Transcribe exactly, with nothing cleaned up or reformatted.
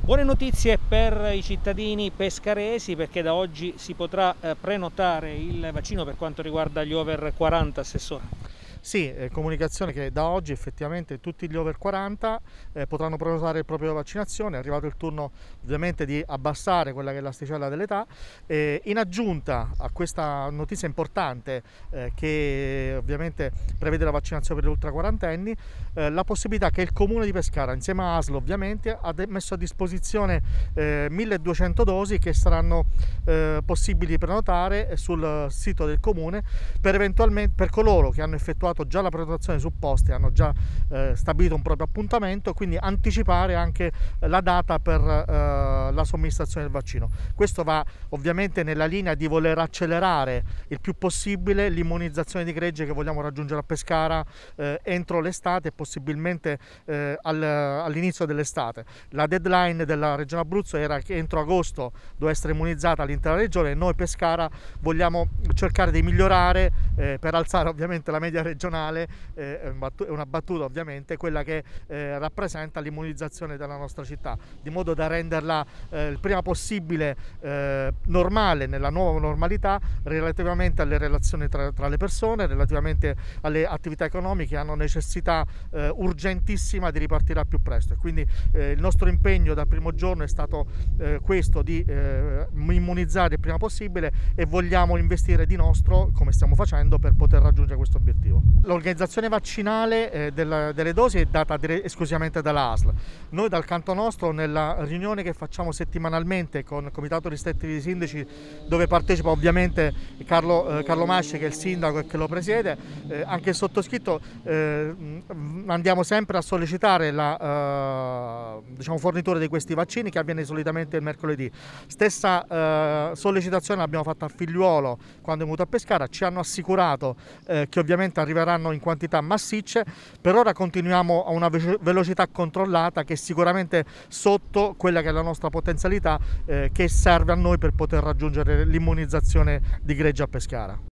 Buone notizie per i cittadini pescaresi, perché da oggi si potrà eh, prenotare il vaccino per quanto riguarda gli over quaranta, Assessore. Sì, eh, comunicazione che da oggi effettivamente tutti gli over quaranta eh, potranno prenotare il proprio vaccinazione. È arrivato il turno ovviamente di abbassare quella che è l'asticella dell'età. Eh, in aggiunta a questa notizia importante eh, che ovviamente prevede la vaccinazione per gli ultra quarantenni, eh, la possibilità che il Comune di Pescara, insieme a A S L ovviamente, ha messo a disposizione eh, milleduecento dosi che saranno eh, possibili prenotare sul sito del Comune per eventualmente per coloro che hanno effettuato già la prenotazione su poste, hanno già eh, stabilito un proprio appuntamento, quindi anticipare anche la data per eh, la somministrazione del vaccino. Questo va ovviamente nella linea di voler accelerare il più possibile l'immunizzazione di gregge che vogliamo raggiungere a Pescara eh, entro l'estate e possibilmente eh, al, all'inizio dell'estate. La deadline della Regione Abruzzo era che entro agosto doveva essere immunizzata l'intera regione, e noi Pescara vogliamo cercare di migliorare eh, per alzare ovviamente la media regionale. Eh, è una battuta ovviamente, quella che eh, rappresenta l'immunizzazione della nostra città, di modo da renderla eh, il prima possibile eh, normale, nella nuova normalità, relativamente alle relazioni tra, tra le persone, relativamente alle attività economiche che hanno necessità eh, urgentissima di ripartire al più presto. E quindi eh, il nostro impegno dal primo giorno è stato eh, questo di eh, immunizzare il prima possibile, e vogliamo investire di nostro, come stiamo facendo, per poter raggiungere questo obiettivo. L'organizzazione vaccinale eh, della, delle dosi è data dire, esclusivamente dalla A S L. Noi dal canto nostro, nella riunione che facciamo settimanalmente con il Comitato Ristretto di Sindaci, dove partecipa ovviamente Carlo, eh, Carlo Masci, che è il sindaco e che lo presiede, eh, anche il sottoscritto, eh, andiamo sempre a sollecitare la eh, diciamo, fornitura di questi vaccini, che avviene solitamente il mercoledì. Stessa eh, sollecitazione l'abbiamo fatta a Figliuolo quando è venuto a Pescara, ci hanno assicurato eh, che ovviamente arriveranno in quantità massicce. Per ora continuiamo a una velocità controllata che è sicuramente sotto quella che è la nostra potenzialità, eh, che serve a noi per poter raggiungere l'immunizzazione di gregge a Pescara.